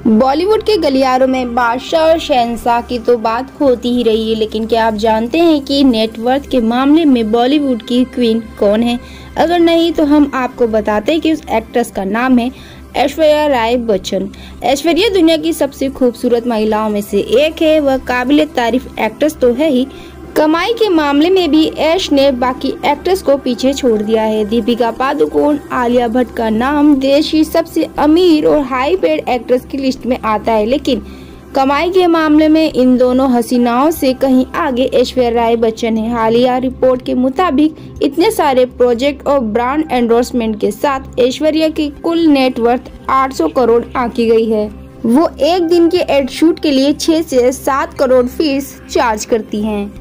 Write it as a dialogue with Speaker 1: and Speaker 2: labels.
Speaker 1: बॉलीवुड के गलियारों में बादशाह और शहंशाह की तो बात होती ही रही है, लेकिन क्या आप जानते हैं कि नेटवर्थ के मामले में बॉलीवुड की क्वीन कौन है? अगर नहीं तो हम आपको बताते हैं कि उस एक्ट्रेस का नाम है ऐश्वर्या राय बच्चन। ऐश्वर्या दुनिया की सबसे खूबसूरत महिलाओं में से एक है। वह काबिले तारीफ एक्ट्रेस तो है ही, कमाई के मामले में भी ऐश ने बाकी एक्ट्रेस को पीछे छोड़ दिया है। दीपिका पादुकोण, आलिया भट्ट का नाम देश की सबसे अमीर और हाई पेड एक्ट्रेस की लिस्ट में आता है, लेकिन कमाई के मामले में इन दोनों हसीनाओं से कहीं आगे ऐश्वर्या राय बच्चन है। हालिया रिपोर्ट के मुताबिक इतने सारे प्रोजेक्ट और ब्रांड एंडोर्समेंट के साथ ऐश्वर्या की कुल नेटवर्थ 800 करोड़ आंकी गई है। वो एक दिन के एड शूट के लिए 6 से 7 करोड़ फीस चार्ज करती हैं।